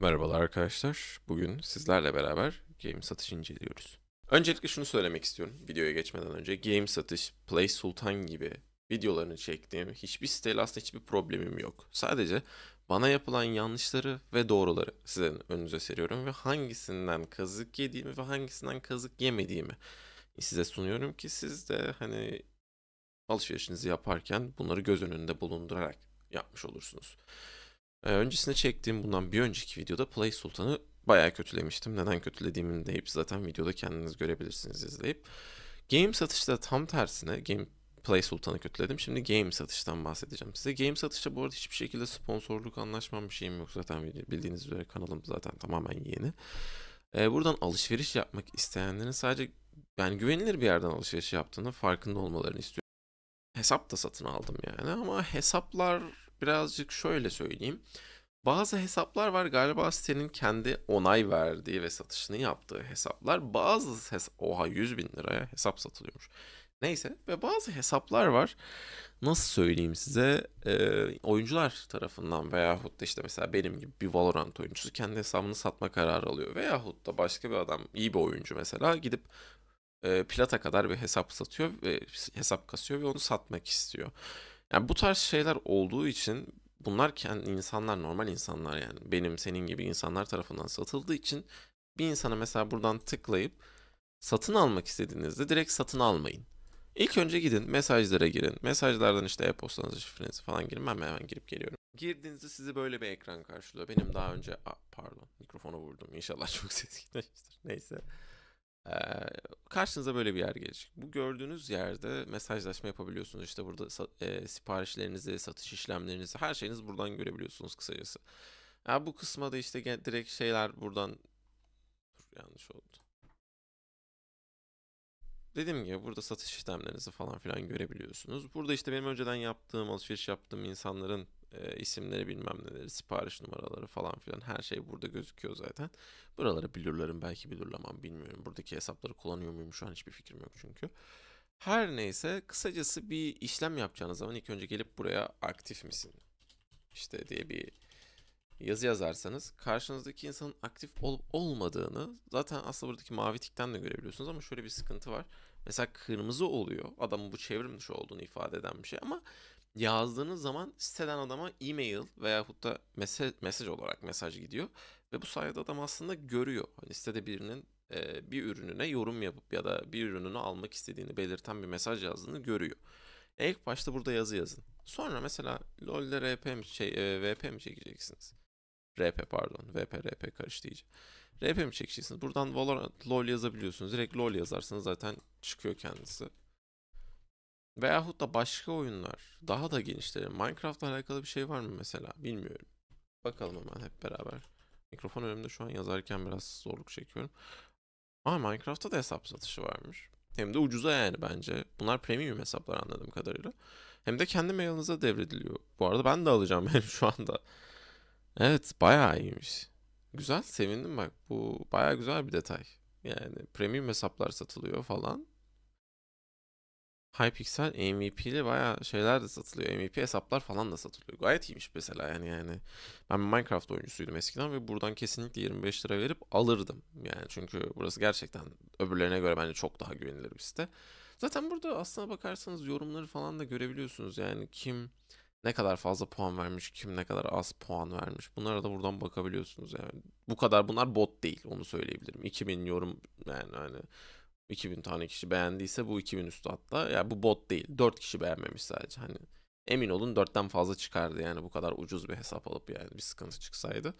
Merhabalar arkadaşlar. Bugün sizlerle beraber game satış inceliyoruz. Öncelikle şunu söylemek istiyorum videoya geçmeden önce. Game satış, Play Sultan gibi videolarını çektiğim hiçbir siteyle aslında hiçbir problemim yok. Sadece bana yapılan yanlışları ve doğruları sizin önünüze seriyorum ve hangisinden kazık yediğimi ve hangisinden kazık yemediğimi size sunuyorum ki siz de hani alışverişinizi yaparken bunları göz önünde bulundurarak yapmış olursunuz. Öncesinde çektiğim bundan bir önceki videoda Play Sultan'ı bayağı kötülemiştim. Neden kötülediğimi de hep zaten videoda kendiniz görebilirsiniz izleyip. Game satışta tam tersine Play Sultan'ı kötüledim. Şimdi game satıştan bahsedeceğim size. Game satışta bu arada hiçbir şekilde sponsorluk anlaşmam bir şeyim yok. Zaten bildiğiniz üzere kanalım zaten tamamen yeni. Buradan alışveriş yapmak isteyenlerin sadece yani güvenilir bir yerden alışveriş yaptığını farkında olmalarını istiyorum. Hesap da satın aldım yani ama hesaplar birazcık şöyle söyleyeyim. Bazı hesaplar var galiba sitenin kendi onay verdiği ve satışını yaptığı hesaplar. Oha 100 bin liraya hesap satılıyormuş. Neyse ve bazı hesaplar var. Nasıl söyleyeyim size oyuncular tarafından veyahut da işte mesela benim gibi bir Valorant oyuncusu kendi hesabını satma kararı alıyor. Veyahut da başka bir adam iyi bir oyuncu mesela gidip plata kadar bir hesap satıyor ve hesap kasıyor ve onu satmak istiyor. Yani bu tarz şeyler olduğu için bunlar insanlar normal insanlar yani benim senin gibi insanlar tarafından satıldığı için bir insana mesela buradan tıklayıp satın almak istediğinizde direkt satın almayın. İlk önce gidin mesajlara girin. Mesajlardan işte e-postanızı şifrenizi falan girin. Ben hemen girip geliyorum. Girdiğinizde sizi böyle bir ekran karşılıyor. Benim daha önce pardon mikrofona vurdum. İnşallah çok ses gitmiştir. Neyse. Ee, Karşınıza böyle bir yer gelecek. Bu gördüğünüz yerde mesajlaşma yapabiliyorsunuz. İşte burada siparişlerinizi, satış işlemlerinizi, her şeyinizi buradan görebiliyorsunuz kısacası. Ya bu kısma da işte direkt şeyler buradan. Dur, yanlış oldu. Dediğim gibi burada satış işlemlerinizi falan filan görebiliyorsunuz. Burada işte benim önceden alışveriş yaptığım insanların isimleri bilmem neleri, sipariş numaraları falan filan her şey burada gözüküyor zaten. Buraları blurlarım belki blurlamam bilmiyorum. Buradaki hesapları kullanıyor muyum şu an hiçbir fikrim yok çünkü. Her neyse kısacası bir işlem yapacağınız zaman ilk önce gelip buraya aktif misin? İşte diye bir yazı yazarsanız karşınızdaki insanın aktif olup olmadığını zaten aslında buradaki mavi tikten de görebiliyorsunuz ama şöyle bir sıkıntı var. Mesela kırmızı oluyor. Adamın bu çevrim dışı olduğunu ifade eden bir şey ama yazdığınız zaman siteden adama e-mail veyahut da mesaj olarak mesaj gidiyor ve bu sayede adam aslında görüyor. Hani sitede birinin bir ürününe yorum yapıp ya da bir ürününü almak istediğini belirten bir mesaj yazdığını görüyor. İlk başta burada yazı yazın. Sonra mesela LoL'de VP mi çekeceksiniz? RP pardon. VP RP karıştı iyice. RP mi çekeceksiniz? Buradan Valorant LoL yazabiliyorsunuz. Direkt LoL yazarsanız zaten çıkıyor kendisi. Veyahut da başka oyunlar daha da genişleri. Minecraft'la alakalı bir şey var mı mesela? Bilmiyorum. Bakalım hemen hep beraber. Mikrofon önümde şu an yazarken biraz zorluk çekiyorum. Ama Minecraft'ta da hesap satışı varmış. Hem de ucuza yani bence. Bunlar premium hesaplar anladığım kadarıyla. Hem de kendi mailinize devrediliyor. Bu arada ben de alacağım yani şu anda. Evet, bayağı iyiymiş. Güzel, sevindim bak. Bu bayağı güzel bir detay. Yani premium hesaplar satılıyor falan. Hypixel MVP'li bayağı şeyler de satılıyor. MVP hesaplar falan da satılıyor. Gayet iyiymiş mesela yani. Ben Minecraft oyuncusuydum eskiden ve buradan kesinlikle 25 lira verip alırdım. Yani çünkü burası gerçekten öbürlerine göre bence çok daha güvenilir bir site. Zaten burada aslına bakarsanız yorumları falan da görebiliyorsunuz. Yani kim ne kadar fazla puan vermiş, kim ne kadar az puan vermiş. Bunlara da buradan bakabiliyorsunuz yani. Bu kadar bunlar bot değil onu söyleyebilirim. 2000 yorum yani hani 2000 tane kişi beğendiyse bu 2000 üstü hatta. Ya bu bot değil. 4 kişi beğenmemiş sadece. Hani emin olun 4'ten fazla çıkardı yani bu kadar ucuz bir hesap alıp yani bir sıkıntı çıksaydı.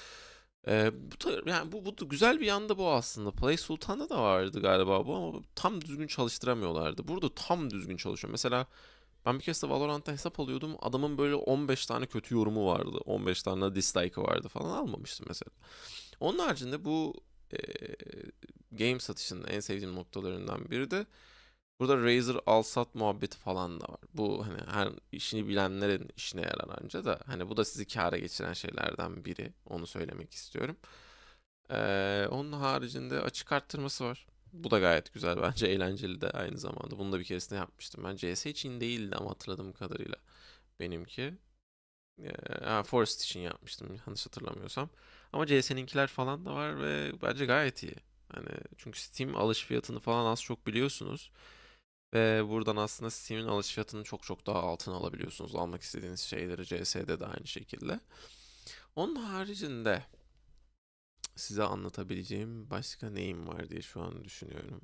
Yani bu da güzel bir yanı da bu aslında. Play Sultan'da da vardı galiba bu ama tam düzgün çalıştıramıyorlardı. Burada tam düzgün çalışıyor. Mesela ben bir kez de Valorant'ta hesap alıyordum. Adamın böyle 15 tane kötü yorumu vardı. 15 tane dislike'ı vardı falan almamıştım mesela. Onun haricinde bu eee, game satışının en sevdiğim noktalarından biri de burada Razer al-sat muhabbeti falan da var. Bu hani her işini bilenlerin işine yarar anca da hani bu da sizi kâra geçiren şeylerden biri. Onu söylemek istiyorum. Onun haricinde açık arttırması var. Bu da gayet güzel bence eğlenceli de aynı zamanda. Bunu da bir keresinde yapmıştım. Ben CS için değildi ama hatırladığım kadarıyla benimki. Forest için yapmıştım yanlış hatırlamıyorsam. Ama CS'ninkiler falan da var ve bence gayet iyi. Hani çünkü Steam alış fiyatını falan az çok biliyorsunuz. Ve buradan aslında Steam'in alış fiyatını çok çok daha altına alabiliyorsunuz. Almak istediğiniz şeyleri CS'de de aynı şekilde. Onun haricinde size anlatabileceğim başka neyim var diye şu an düşünüyorum.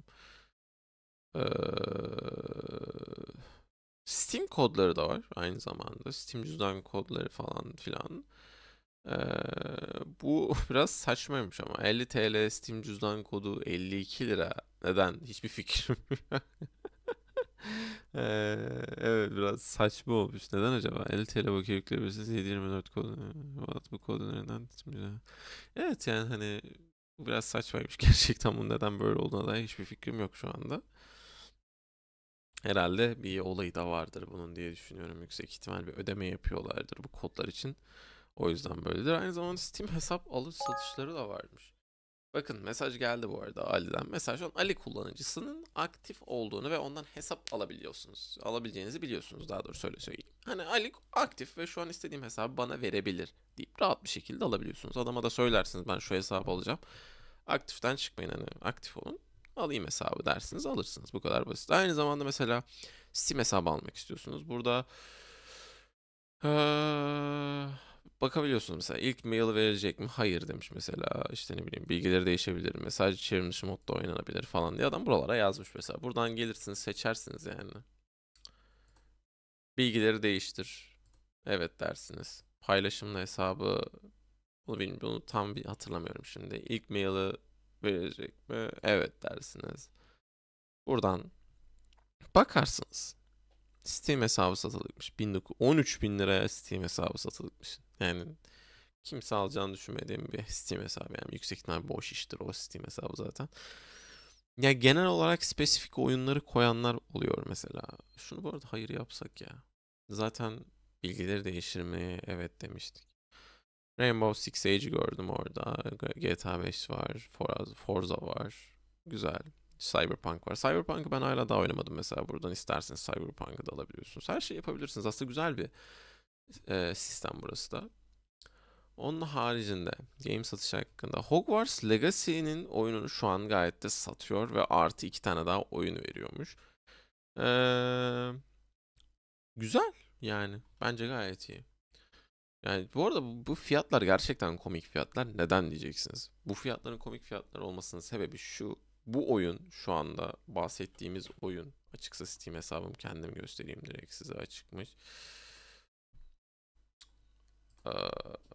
Ee, Steam kodları da var aynı zamanda. Steam cüzdan kodları falan filan. Ee, Bu biraz saçmaymış ama 50 TL Steam cüzdan kodu 52 lira. Neden? Hiçbir fikrim yok. Evet biraz saçma olmuş. Neden acaba? 50 TL bakiye yükleyebilirsiniz. 724 kodu. Bu kodu nereden? Evet yani hani bu biraz saçmaymış. Gerçekten bu neden böyle olduğuna dair hiçbir fikrim yok şu anda. Herhalde bir olayı da vardır bunun diye düşünüyorum. Yüksek ihtimal bir ödeme yapıyorlardır bu kodlar için. O yüzden böyledir. Aynı zamanda Steam hesap alış satışları da varmış. Bakın mesaj geldi bu arada Ali'den. Mesaj on Ali kullanıcısının aktif olduğunu ve ondan hesap alabiliyorsunuz. Alabileceğinizi biliyorsunuz daha doğrusu öyle söyleyeyim. Hani Ali aktif ve şu an istediğim hesabı bana verebilir deyip rahat bir şekilde alabiliyorsunuz. Adama da söylersiniz ben şu hesabı alacağım. Aktiften çıkmayın hani aktif olun. Alayım hesabı dersiniz alırsınız. Bu kadar basit. Aynı zamanda mesela Steam hesabı almak istiyorsunuz. Burada eee, bakabiliyorsunuz mesela ilk mail verecek mi? Hayır demiş mesela. İşte ne bileyim bilgileri değişebilir. Mesaj çevrim dışı modda oynanabilir falan diye adam buralara yazmış mesela. Buradan gelirsiniz seçersiniz yani. Bilgileri değiştir. Evet dersiniz. Paylaşımlı hesabı bunu bilmiyorum. Bunu tam bir hatırlamıyorum şimdi. İlk maili verecek mi? Evet dersiniz. Buradan bakarsınız. Steam hesabı satılıkmış. 13 bin liraya Steam hesabı satılıkmış. Yani kimse alacağını düşünmediğim bir Steam hesabı. Yani yüksek ihtimal boş iştir o Steam hesabı zaten. Ya genel olarak spesifik oyunları koyanlar oluyor mesela. Şunu bu arada hayır yapsak ya. Zaten bilgileri değişir mi? Evet demiştik. Rainbow Six Siege'i gördüm orada. GTA 5 var. Forza var. Güzel. Cyberpunk var. Cyberpunk'ı ben hala daha oynamadım mesela. Buradan isterseniz Cyberpunk'ı da alabiliyorsunuz. Her şeyi yapabilirsiniz. Aslında güzel bir sistem burası da. Onun haricinde game satışı hakkında Hogwarts Legacy'nin oyununu şu an gayet de satıyor ve artı iki tane daha oyun veriyormuş. Ee, Güzel yani. Bence gayet iyi. Yani bu arada bu fiyatlar gerçekten komik fiyatlar. Neden diyeceksiniz? Bu fiyatların komik fiyatlar olmasının sebebi şu. Bu oyun şu anda bahsettiğimiz oyun. Açıksa Steam hesabım kendim göstereyim direkt size açıkmış. Ee,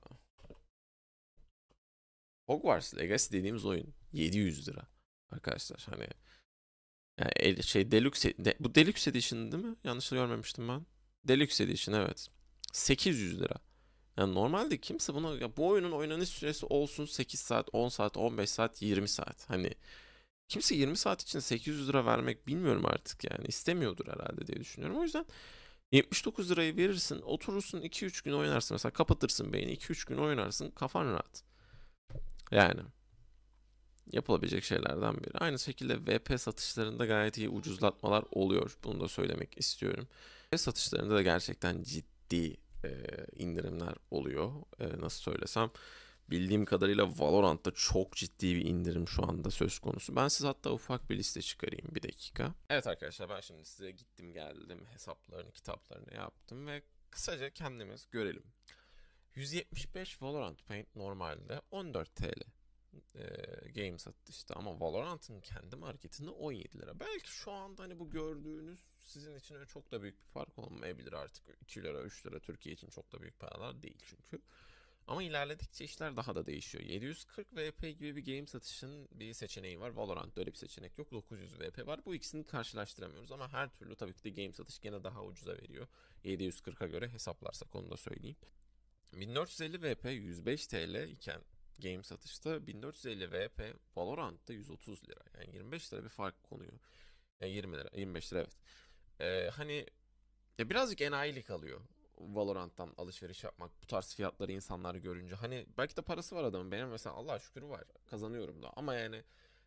Hogwarts Legacy dediğimiz oyun 700 lira. Arkadaşlar hani yani bu Deluxe Edition değil mi? Yanlış görmemiştim ben. Deluxe Edition evet. 800 lira. Yani normalde kimse buna ya bu oyunun oynanış süresi olsun 8 saat, 10 saat, 15 saat, 20 saat. Hani kimse 20 saat için 800 lira vermek bilmiyorum artık yani istemiyordur herhalde diye düşünüyorum. O yüzden 79 lirayı verirsin, oturursun 2-3 gün oynarsın mesela kapatırsın beyni 2-3 gün oynarsın kafan rahat. Yani yapılabilecek şeylerden biri. Aynı şekilde VP satışlarında gayet iyi ucuzlatmalar oluyor. Bunu da söylemek istiyorum. VP satışlarında da gerçekten ciddi indirimler oluyor. Nasıl söylesem. Bildiğim kadarıyla Valorant'ta çok ciddi bir indirim şu anda söz konusu. Ben size hatta ufak bir liste çıkarayım bir dakika. Evet arkadaşlar ben şimdi size gittim geldim hesaplarını kitaplarını yaptım ve kısaca kendimiz görelim. 175 Valorant Paint normalde 14 TL game satışta ama Valorant'ın kendi marketinde 17 lira. Belki şu anda hani bu gördüğünüz sizin için öyle çok da büyük bir fark olmayabilir artık. 2 lira 3 lira Türkiye için çok da büyük paralar değil çünkü. Ama ilerledikçe işler daha da değişiyor. 740 VP gibi bir game satışın bir seçeneği var. Valorant'ta öyle bir seçenek yok. 900 VP var. Bu ikisini karşılaştıramıyoruz ama her türlü tabii ki de game satış gene daha ucuza veriyor. 740'a göre hesaplarsak onu da söyleyeyim. 1450 VP 105 TL iken game satışta 1450 VP Valorant'ta 130 lira. Yani 25 lira bir fark konuyor. Yani 20 lira, 25 lira evet. Hani ya birazcık enayilik alıyor. Valorant'tan alışveriş yapmak bu tarz fiyatları insanlar görünce. Hani belki de parası var adamın. Benim mesela Allah'a şükür var. Kazanıyorum da. Ama yani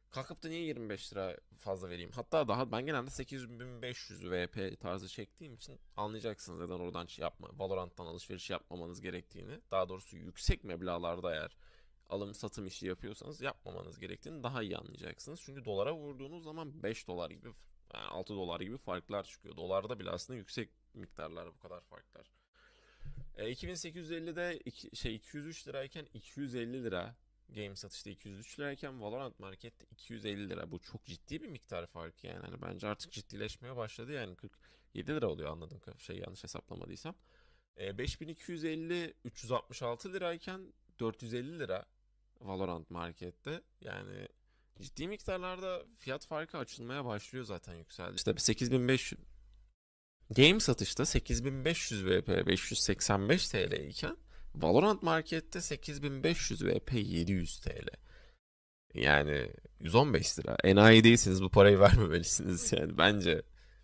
Kalkıp da niye 25 lira fazla vereyim? Hatta daha ben genelde 8500 VP tarzı çektiğim için anlayacaksınız neden oradan Valorant'tan alışveriş yapmamanız gerektiğini. Daha doğrusu yüksek meblağlarda eğer alım satım işi yapıyorsanız yapmamanız gerektiğini daha iyi anlayacaksınız. Çünkü dolara vurduğunuz zaman 5 dolar gibi yani 6 dolar gibi farklar çıkıyor. Dolarda bile aslında yüksek miktarlar bu kadar farklar. 2850'de 203 lirayken 250 lira game satışta 203 lirayken Valorant Market'te 250 lira. Bu çok ciddi bir miktar fark yani. Hani bence artık ciddileşmeye başladı yani 47 lira oluyor anladım yanlış hesaplamadıysam. 5250 366 lirayken 450 lira Valorant Market'te. Yani ciddi miktarlarda fiyat farkı açılmaya başlıyor zaten yükseldi. İşte 8500 Game satışta 8500 VP 585 TL iken Valorant Market'te 8500 VP 700 TL. Yani 115 lira. Enayi değilsiniz, bu parayı vermemelisiniz yani bence.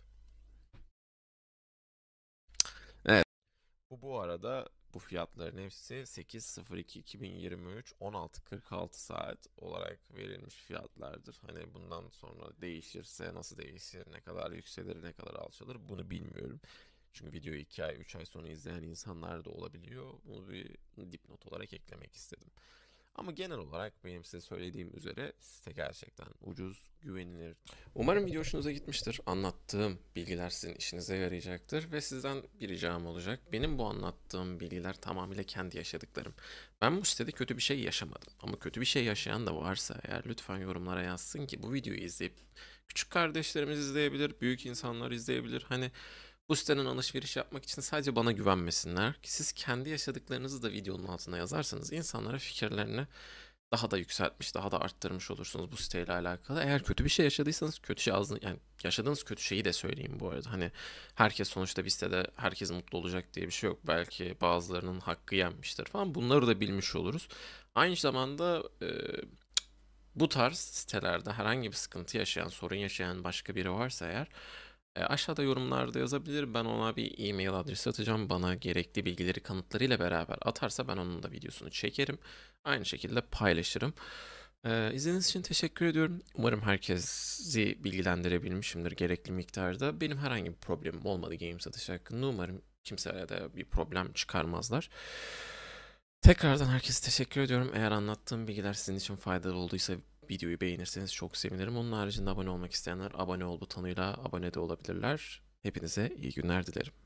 Evet. Bu arada bu fiyatların hepsi 8.02.2023 16.46 saat olarak verilmiş fiyatlardır. Hani bundan sonra değişirse nasıl değişir, ne kadar yükselir, ne kadar alçalır bunu bilmiyorum. Çünkü videoyu 2 ay, 3 ay sonra izleyen insanlar da olabiliyor. Bunu bir dipnot olarak eklemek istedim. Ama genel olarak benim size söylediğim üzere site gerçekten ucuz, güvenilir. Umarım video hoşunuza gitmiştir. Anlattığım bilgiler sizin işinize yarayacaktır ve sizden bir ricam olacak. Benim bu anlattığım bilgiler tamamıyla kendi yaşadıklarım. Ben bu sitede kötü bir şey yaşamadım. Ama kötü bir şey yaşayan da varsa eğer lütfen yorumlara yazsın ki bu videoyu izleyip küçük kardeşlerimiz izleyebilir, büyük insanlar izleyebilir. Hani bu siteden alışveriş yapmak için sadece bana güvenmesinler. Ki siz kendi yaşadıklarınızı da videonun altına yazarsanız insanlara fikirlerini daha da yükseltmiş, daha da arttırmış olursunuz bu siteyle alakalı. Eğer kötü bir şey yaşadıysanız kötü şey yani yaşadığınız kötü şeyi de söyleyeyim bu arada. Hani herkes sonuçta bir sitede herkes mutlu olacak diye bir şey yok. Belki bazılarının hakkı yenmiştir falan. Bunları da bilmiş oluruz. Aynı zamanda bu tarz sitelerde herhangi bir sıkıntı yaşayan, sorun yaşayan başka biri varsa eğer aşağıda yorumlarda yazabilir. Ben ona bir e-mail adresi atacağım. Bana gerekli bilgileri kanıtlarıyla beraber atarsa ben onun da videosunu çekerim. Aynı şekilde paylaşırım. İzlediğiniz için teşekkür ediyorum. Umarım herkesi bilgilendirebilmişimdir gerekli miktarda. Benim herhangi bir problemim olmadı game satışı hakkında. Umarım kimseye de bir problem çıkarmazlar. Tekrardan herkese teşekkür ediyorum. Eğer anlattığım bilgiler sizin için faydalı olduysa videoyu beğenirseniz çok sevinirim. Onun haricinde abone olmak isteyenler abone ol butonuyla abone de olabilirler. Hepinize iyi günler dilerim.